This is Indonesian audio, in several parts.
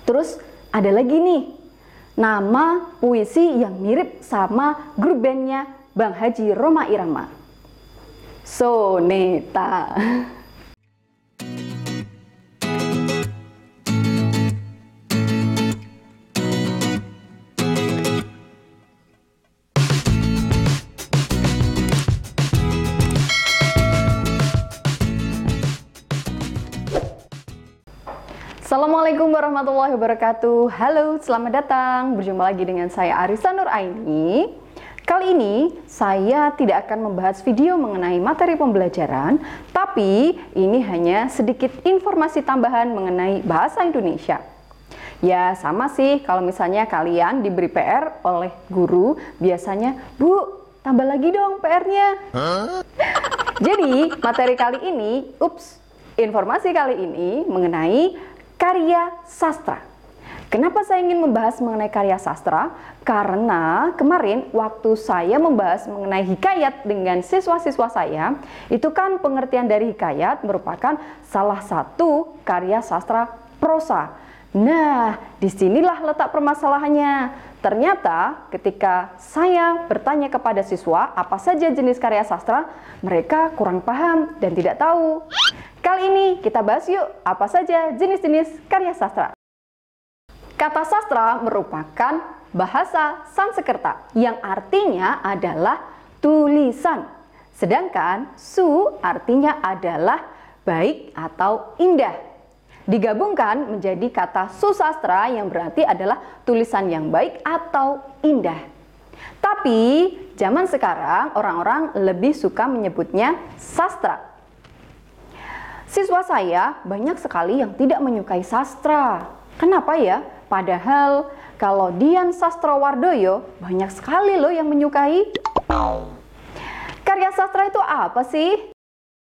Terus ada lagi nih, nama puisi yang mirip sama grup bandnya Bang Haji Rhoma Irama. Soneta. Assalamualaikum warahmatullahi wabarakatuh. Halo, selamat datang. Berjumpa lagi dengan saya Arisa Nuraini. Kali ini saya tidak akan membahas video mengenai materi pembelajaran, tapi ini hanya sedikit informasi tambahan mengenai bahasa Indonesia. Ya sama sih, kalau misalnya kalian diberi PR oleh guru, biasanya, Bu, tambah lagi dong PR-nya. Jadi materi kali ini, informasi kali ini mengenai karya sastra. Kenapa saya ingin membahas mengenai karya sastra? Karena kemarin waktu saya membahas mengenai hikayat dengan siswa-siswa saya, itu kan pengertian dari hikayat merupakan salah satu karya sastra prosa. Nah, disinilah letak permasalahannya. Ternyata ketika saya bertanya kepada siswa apa saja jenis karya sastra, mereka kurang paham dan tidak tahu. Kali ini kita bahas yuk apa saja jenis-jenis karya sastra. Kata sastra merupakan bahasa Sanskerta yang artinya adalah tulisan. Sedangkan su artinya adalah baik atau indah. Digabungkan menjadi kata susastra yang berarti adalah tulisan yang baik atau indah. Tapi zaman sekarang orang-orang lebih suka menyebutnya sastra. Siswa saya banyak sekali yang tidak menyukai sastra. Kenapa ya? Padahal kalau Dian Sastrowardoyo banyak sekali loh yang menyukai. Karya sastra itu apa sih?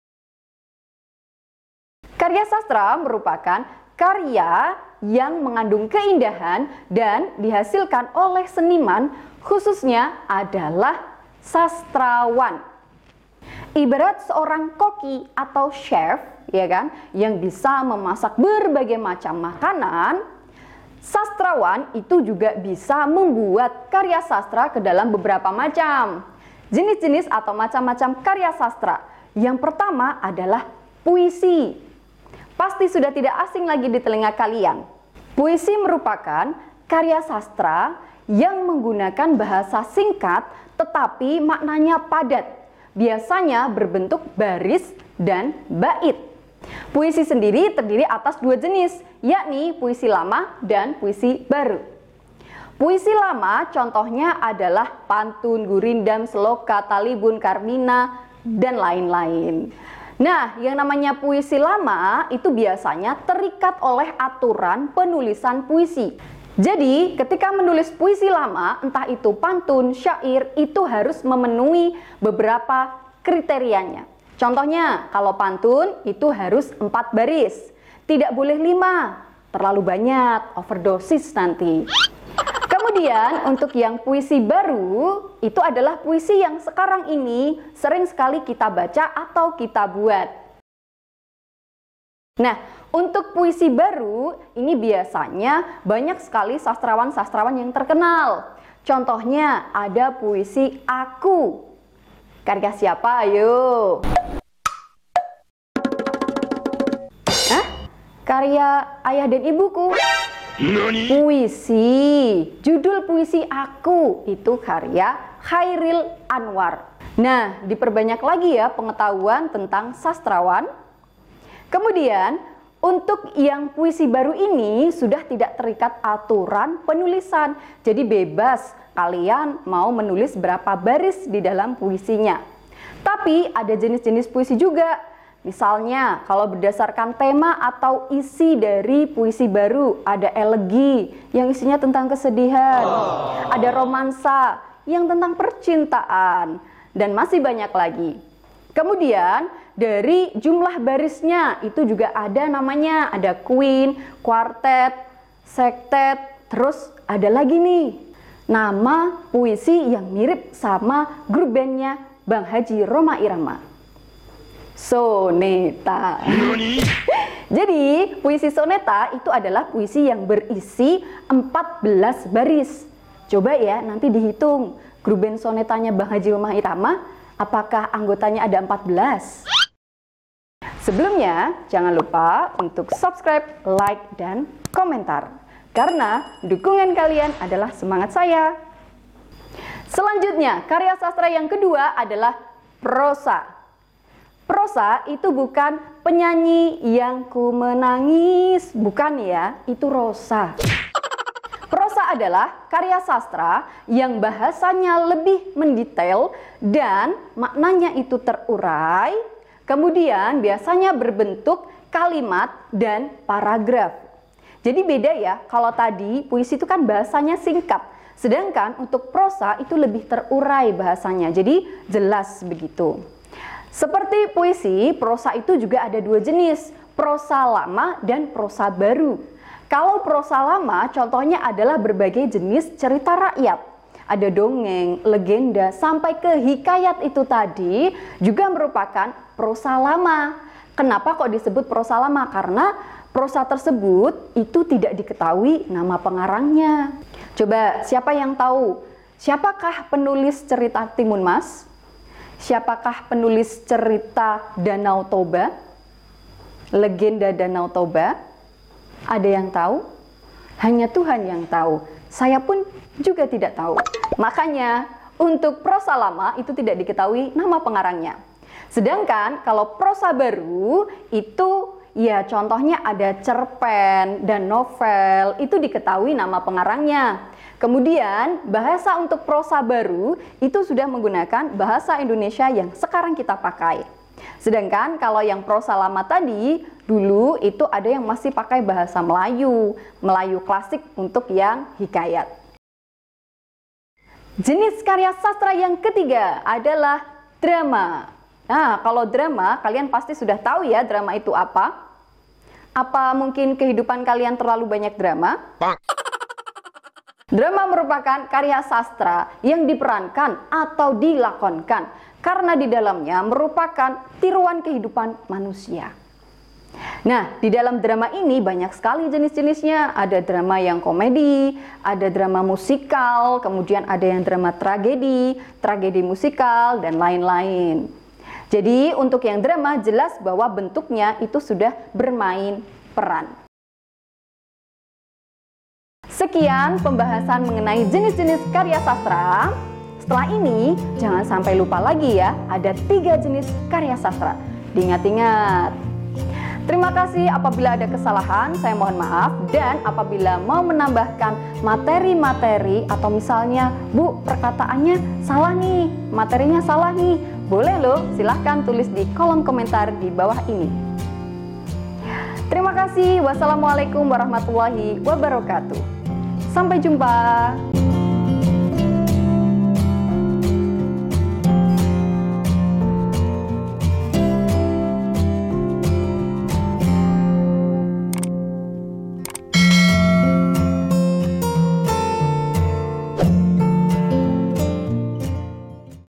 Karya sastra merupakan karya yang mengandung keindahan dan dihasilkan oleh seniman, khususnya adalah sastrawan. Ibarat seorang koki atau chef, ya kan, yang bisa memasak berbagai macam makanan, sastrawan itu juga bisa membuat karya sastra ke dalam beberapa macam jenis-jenis atau macam-macam karya sastra. Yang pertama adalah puisi. Pasti sudah tidak asing lagi di telinga kalian. Puisi merupakan karya sastra yang menggunakan bahasa singkat tetapi maknanya padat. Biasanya berbentuk baris dan bait. Puisi sendiri terdiri atas dua jenis, yakni puisi lama dan puisi baru. Puisi lama contohnya adalah pantun, gurindam, seloka, talibun, karmina, dan lain-lain. Nah, yang namanya puisi lama itu biasanya terikat oleh aturan penulisan puisi. Jadi, ketika menulis puisi lama, entah itu pantun, syair, itu harus memenuhi beberapa kriterianya. Contohnya, kalau pantun itu harus 4 baris, tidak boleh 5, terlalu banyak, overdosis nanti. Kemudian, untuk yang puisi baru, itu adalah puisi yang sekarang ini sering sekali kita baca atau kita buat. Nah, untuk puisi baru, ini biasanya banyak sekali sastrawan-sastrawan yang terkenal. Contohnya ada puisi Aku. Karya siapa? Ayo. Hah? Karya ayah dan ibuku. Puisi. Judul puisi Aku itu karya Chairil Anwar. Nah, diperbanyak lagi ya pengetahuan tentang sastrawan. Kemudian, untuk yang puisi baru ini sudah tidak terikat aturan penulisan. Jadi bebas kalian mau menulis berapa baris di dalam puisinya. Tapi ada jenis-jenis puisi juga. Misalnya, kalau berdasarkan tema atau isi dari puisi baru, ada elegi yang isinya tentang kesedihan, ada romansa yang tentang percintaan, dan masih banyak lagi. Kemudian dari jumlah barisnya itu juga ada namanya, ada queen, quartet, sektet, terus ada lagi nih nama puisi yang mirip sama grup bandnya Bang Haji Rhoma Irama. soneta. Jadi, puisi soneta itu adalah puisi yang berisi 14 baris. Coba ya, nanti dihitung grup band sonetanya Bang Haji Roma Irama, apakah anggotanya ada 14? Sebelumnya, jangan lupa untuk subscribe, like, dan komentar. Karena dukungan kalian adalah semangat saya. Selanjutnya, karya sastra yang kedua adalah prosa. Prosa itu bukan penyanyi yang ku menangis, bukan ya, itu Rosa. Prosa adalah karya sastra yang bahasanya lebih mendetail dan maknanya itu terurai, kemudian biasanya berbentuk kalimat dan paragraf. Jadi beda ya, kalau tadi puisi itu kan bahasanya singkat, sedangkan untuk prosa itu lebih terurai bahasanya, jadi jelas begitu. Seperti puisi, prosa itu juga ada dua jenis, prosa lama dan prosa baru. Kalau prosa lama, contohnya adalah berbagai jenis cerita rakyat. Ada dongeng, legenda, sampai ke hikayat itu tadi juga merupakan prosa lama. Kenapa kok disebut prosa lama? Karena prosa tersebut itu tidak diketahui nama pengarangnya. Coba, siapa yang tahu? Siapakah penulis cerita Timun Mas? Siapakah penulis cerita Danau Toba? Legenda Danau Toba? Ada yang tahu? Hanya Tuhan yang tahu. Saya pun juga tidak tahu. Makanya untuk prosa lama itu tidak diketahui nama pengarangnya. Sedangkan kalau prosa baru itu ya contohnya ada cerpen dan novel, itu diketahui nama pengarangnya. Kemudian bahasa untuk prosa baru itu sudah menggunakan bahasa Indonesia yang sekarang kita pakai. Sedangkan kalau yang prosa lama tadi, dulu itu ada yang masih pakai bahasa Melayu, Melayu klasik untuk yang hikayat. Jenis karya sastra yang ketiga adalah drama. Nah, kalau drama, kalian pasti sudah tahu ya drama itu apa? Apa mungkin kehidupan kalian terlalu banyak drama? Drama merupakan karya sastra yang diperankan atau dilakonkan karena di dalamnya merupakan tiruan kehidupan manusia. Nah, di dalam drama ini banyak sekali jenis-jenisnya. Ada drama yang komedi, ada drama musikal, kemudian ada yang drama tragedi, tragedi musikal, dan lain-lain. Jadi untuk yang drama jelas bahwa bentuknya itu sudah bermain peran. Sekian pembahasan mengenai jenis-jenis karya sastra. Setelah ini, jangan sampai lupa lagi ya, ada 3 jenis karya sastra. Diingat-ingat. Terima kasih apabila ada kesalahan, saya mohon maaf. Dan apabila mau menambahkan materi-materi atau misalnya, Bu, perkataannya salah nih, materinya salah nih, boleh loh, silahkan tulis di kolom komentar di bawah ini. Terima kasih. Wassalamualaikum warahmatullahi wabarakatuh. Sampai jumpa.